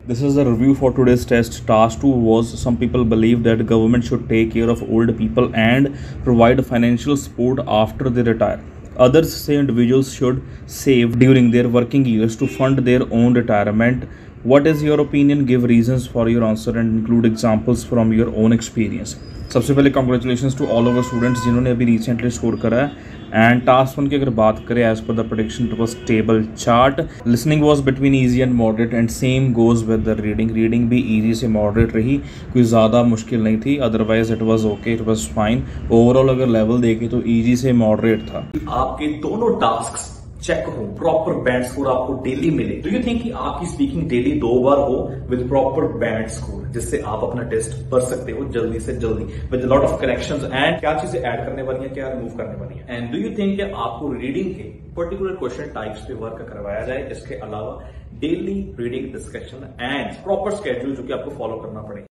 This is a review for today's test. Task 2 was some people believe that government should take care of old people and provide financial support after they retire. Others say individuals should save during their working years to fund their own retirement. What is your opinion? Give reasons for your answer and include examples from your own experience. सबसे पहले congratulation to all over students जिन्होंने अभी recently score करा है। And task 1 की अगर बात करें as per the prediction it was table chart. Listening was between easy and moderate and same goes with the reading भी इजी से मॉडरेट रही, कोई ज़्यादा मुश्किल नहीं थी, otherwise it was okay, it was fine. Overall अगर लेवल देखें तो इजी से मॉडरेट था। आपके दोनों टास्क चेक हो, प्रॉपर बैंड स्कोर आपको डेली मिले। डू यू थिंक कि आपकी स्पीकिंग डेली 2 बार हो विद प्रॉपर बैंड स्कोर, जिससे आप अपना टेस्ट भर सकते हो जल्दी से जल्दी with lot of corrections and क्या चीजें ऐड करने वाली है, क्या रिमूव करने वाली है। एंड डू यू थिंक कि आपको रीडिंग के पर्टिकुलर क्वेश्चन टाइप्स पे वर्क करवाया जाए, इसके अलावा daily reading discussion and proper schedule जो कि आपको फॉलो करना पड़े।